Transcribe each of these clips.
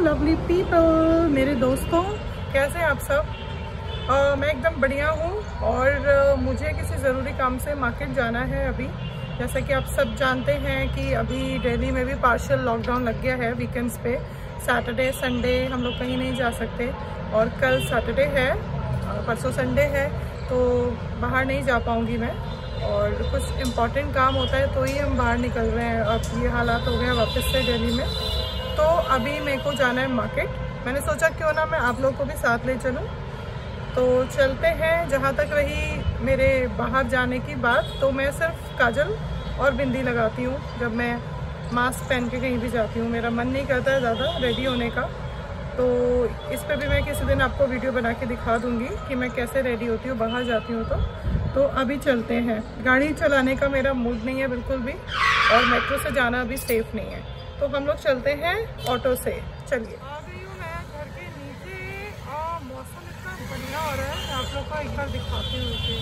Lovely people, मेरे दोस्तों, कैसे हैं आप सब? मैं एकदम बढ़िया हूँ और मुझे किसी ज़रूरी काम से मार्केट जाना है अभी। जैसा कि आप सब जानते हैं कि अभी दिल्ली में भी पार्शियल लॉकडाउन लग गया है। वीकेंड्स पे सैटरडे संडे हम लोग कहीं नहीं जा सकते और कल सैटरडे है, परसों संडे है, तो बाहर नहीं जा पाऊँगी मैं। और कुछ इम्पॉर्टेंट काम होता है तो ही हम बाहर निकल रहे हैं। अब ये हालात हो गए वापस से दिल्ली में, तो अभी मेरे को जाना है मार्केट। मैंने सोचा क्यों ना मैं आप लोग को भी साथ ले चलूँ, तो चलते हैं। जहाँ तक रही मेरे बाहर जाने की बात, तो मैं सिर्फ काजल और बिंदी लगाती हूँ जब मैं मास्क पहन के कहीं भी जाती हूँ। मेरा मन नहीं करता है ज़्यादा रेडी होने का, तो इस पर भी मैं किसी दिन आपको वीडियो बना के दिखा दूँगी कि मैं कैसे रेडी होती हूँ बाहर जाती हूँ। तो अभी चलते हैं। गाड़ी चलाने का मेरा मूड नहीं है बिल्कुल भी, और मेट्रो से जाना अभी सेफ़ नहीं है, तो हम लोग चलते हैं ऑटो से। चलिए, आ गई हूँ मैं घर के नीचे और मौसम इतना बढ़िया हो रहा है, आप लोग को एक बार दिखाती हूँ मुझे।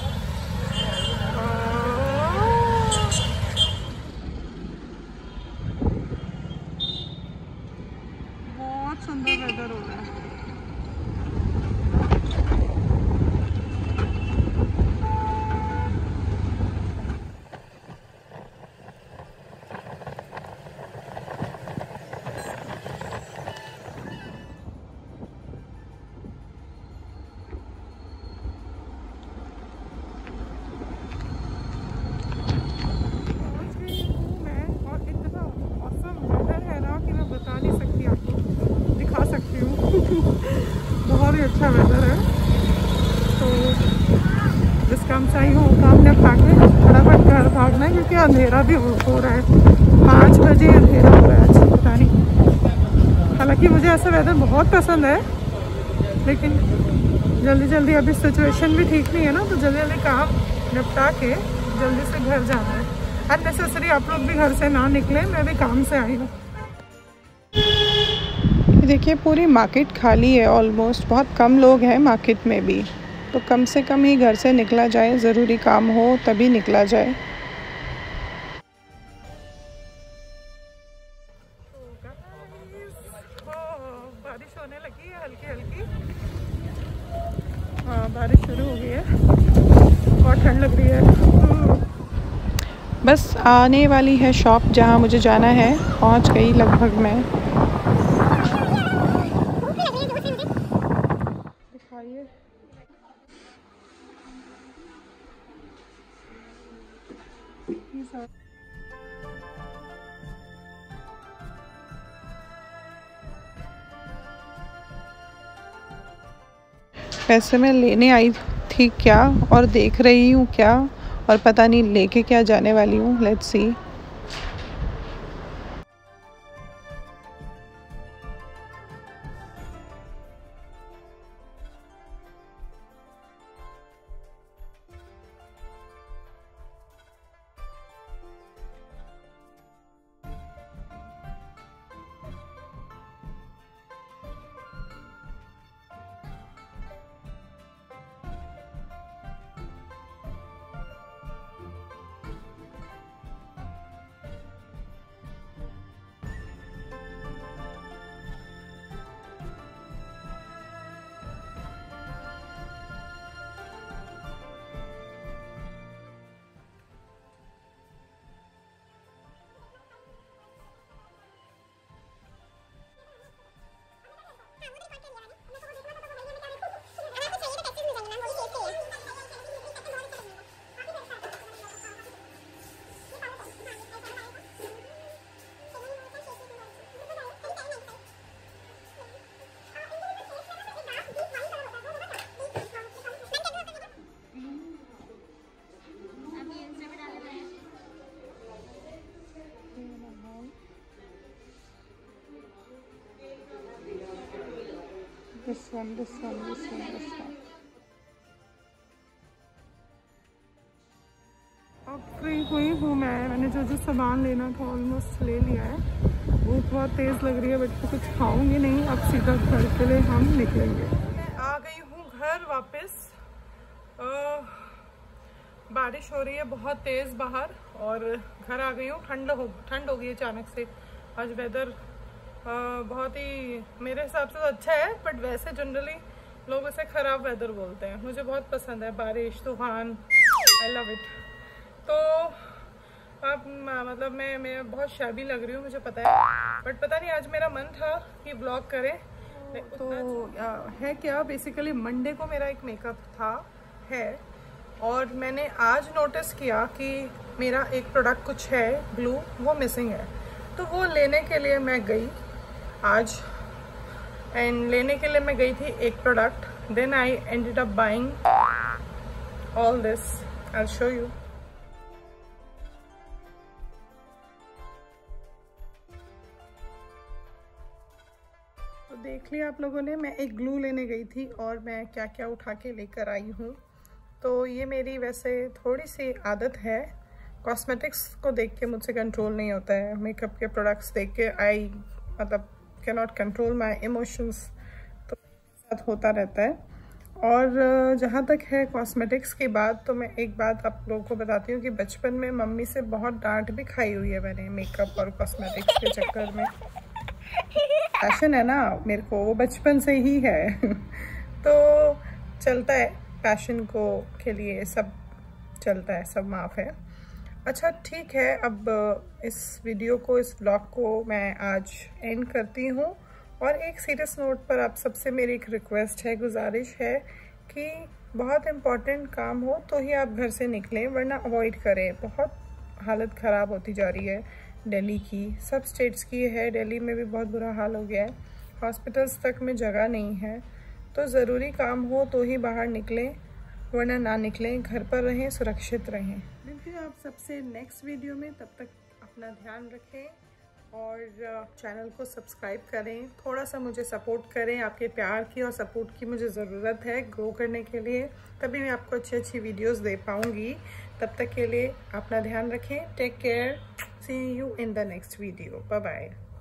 बहुत सुंदर वेदर हो रहा है। बहुत ही अच्छा वेदर है, तो जिस काम से आई हूँ वो काम ने भागने फटाफट घर भागना है, क्योंकि अंधेरा भी हो रहा है। 5 बजे अंधेरा हो रहा है। अच्छा, पता नहीं, हालांकि मुझे ऐसा वेदर बहुत पसंद है, लेकिन जल्दी जल्दी अभी सिचुएशन भी ठीक नहीं है ना, तो जल्दी जल्दी काम निपटा के जल्दी से घर जाना है। अननेसेसरी आप लोग भी घर से ना निकले, मैं भी काम से आई हूँ। देखिए, पूरी मार्केट खाली है ऑलमोस्ट, बहुत कम लोग हैं मार्केट में भी, तो कम से कम ही घर से निकला जाए, ज़रूरी काम हो तभी निकला जाए। बारिश होने लगी है हल्की हल्की। हाँ, बारिश शुरू हो गई है और ठंड लग रही है। बस आने वाली है शॉप जहाँ मुझे जाना है, पहुँच गई लगभग मैं। दिखाइए, वैसे मैं लेने आई थी क्या और देख रही हूँ क्या, और पता नहीं लेके क्या जाने वाली हूँ। Let's see. This one. अब फ्री हुई हूँ मैंने जो सामान लेना था ऑलमोस्ट ले लिया है। भूख बहुत तेज़ लग रही है, बट कुछ खाऊंगी नहीं। अब सीधा घर के लिए हम निकलेंगे। आ गई हूँ घर वापस। बारिश हो रही है बहुत तेज़ बाहर, और घर आ गई हूँ। ठंड हो गई अचानक से। आज वेदर बहुत ही मेरे हिसाब से तो अच्छा है, बट वैसे जनरली लोग इसे ख़राब वेदर बोलते हैं। मुझे बहुत पसंद है, बारिश, तूफान, आई लव इट। तो अब मतलब मैं बहुत शाबी लग रही हूँ, मुझे पता है, बट पता नहीं आज मेरा मन था कि ब्लॉग करें। तो है क्या, बेसिकली मंडे को मेरा एक मेकअप है, और मैंने आज नोटिस किया कि मेरा एक प्रोडक्ट कुछ है ग्लू, वो मिसिंग है। तो वो लेने के लिए मैं गई आज, एंड लेने के लिए मैं गई थी एक product. Then I ended up buying all this, I will show you. तो देख लिया आप लोगों ने, मैं एक ग्लू लेने गई थी और मैं क्या क्या उठा के लेकर आई हूँ। तो ये मेरी वैसे थोड़ी सी आदत है, कॉस्मेटिक्स को देख के मुझसे कंट्रोल नहीं होता है। मेकअप के प्रोडक्ट्स देख के आई मतलब can not control my emotions, तो साथ होता रहता है। और जहाँ तक है कॉस्मेटिक्स की बात, तो मैं एक बात आप लोगों को बताती हूँ कि बचपन में मम्मी से बहुत डांट भी खाई हुई है मैंने मेकअप और कॉस्मेटिक्स के चक्कर में। पैशन है ना मेरे को, वो बचपन से ही है तो चलता है, पैशन को के लिए सब चलता है, सब माफ़ है। अच्छा ठीक है, अब इस वीडियो को, इस व्लॉग को मैं आज एंड करती हूँ। और एक सीरियस नोट पर आप सबसे मेरी एक रिक्वेस्ट है, गुजारिश है कि बहुत इम्पॉर्टेंट काम हो तो ही आप घर से निकलें, वरना अवॉइड करें। बहुत हालत ख़राब होती जा रही है दिल्ली की, सब स्टेट्स की है, दिल्ली में भी बहुत बुरा हाल हो गया है, हॉस्पिटल्स तक में जगह नहीं है। तो ज़रूरी काम हो तो ही बाहर निकलें, वरना ना निकलें, घर पर रहें, सुरक्षित रहें। मिलते हैं आप सबसे नेक्स्ट वीडियो में, तब तक अपना ध्यान रखें और चैनल को सब्सक्राइब करें, थोड़ा सा मुझे सपोर्ट करें। आपके प्यार की और सपोर्ट की मुझे ज़रूरत है ग्रो करने के लिए, तभी मैं आपको अच्छी अच्छी वीडियोस दे पाऊँगी। तब तक के लिए अपना ध्यान रखें, take care, see you in the next video, bye bye.